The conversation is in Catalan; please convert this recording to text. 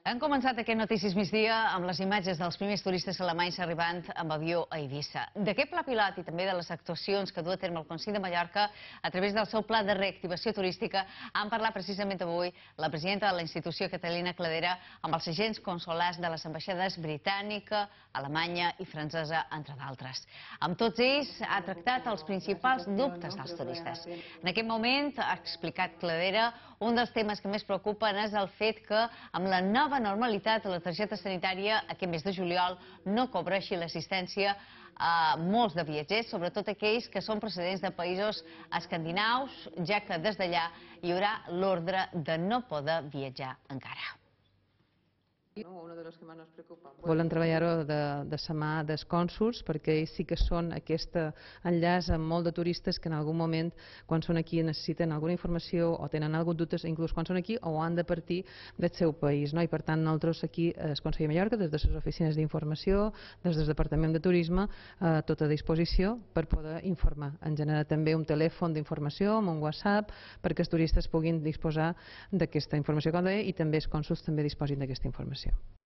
Han començat aquest Notícies Migdia amb les imatges dels primers turistes alemanys arribant amb avió a Eivissa. D'aquest pla pilot i també de les actuacions que du a terme el Consell de Mallorca a través del seu pla de reactivació turística han parlat precisament avui la presidenta de la institució, Catalina Cladera, amb els agents consolars de les ambaixades britànica, alemanya i francesa, entre d'altres. Amb tots ells ha tractat els principals dubtes dels turistes. En aquest moment, ha explicat Cladera, un dels temes que més preocupen és el fet que amb la nova normalitat la targeta sanitària aquest mes de juliol no cobreixi l'assistència a molts de viatgers, sobretot aquells que són procedents de països escandinaus, ja que des d'allà hi haurà l'ordre de no poder viatjar encara. Volen treballar-ho de sa mà dels cònsols perquè ells sí que són aquest enllaç amb molt de turistes que en algun moment, quan són aquí, necessiten alguna informació o tenen alguns dubtes, inclús quan són aquí, o han de partir del seu país. I per tant, nosaltres aquí, el Consell de Mallorca, des de les oficines d'informació, des del Departament de Turisme, tot a disposició per poder informar. En general també un telèfon d'informació, amb un WhatsApp, perquè els turistes puguin disposar d'aquesta informació, com deia, i també els cònsols també disposin d'aquesta informació.